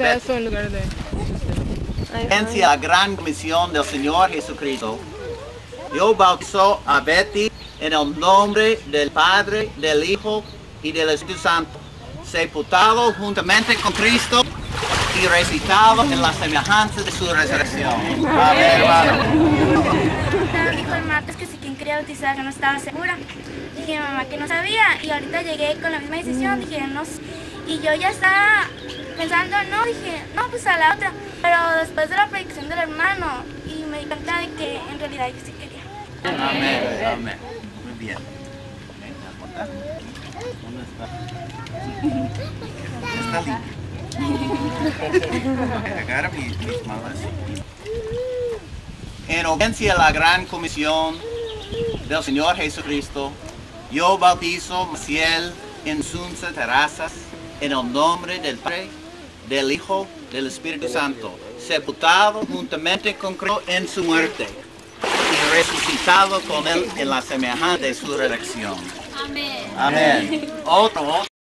pedazo en lugar de... Obediencia a la gran comisión del Señor Jesucristo, yo bautizo a Betty en el nombre del Padre, del Hijo y del Espíritu Santo, sepultado juntamente con Cristo y resucitado en la semejanza de su resurrección. Amén, hermano. Dijo el martes que si quien quería bautizar, que no estaba segura. Dije a mi mamá que no sabía y ahorita llegué con la misma decisión, dije no sé. Y yo ya estaba pensando, no, dije, no, pues a la otra. Pero después de la predicción del hermano y me di cuenta de que en realidad yo sí quería. Amén, amén. Muy bien. ¿Dónde está? Está limpio. Agarra mis manos. En obediencia a la gran comisión del Señor Jesucristo, yo bautizo Maciel Insunza Terrazas en el nombre del Padre, del Hijo, del Espíritu Santo, sepultado juntamente con Cristo en su muerte y resucitado con él en la semejanza de su resurrección. Amén. Amén. Otro.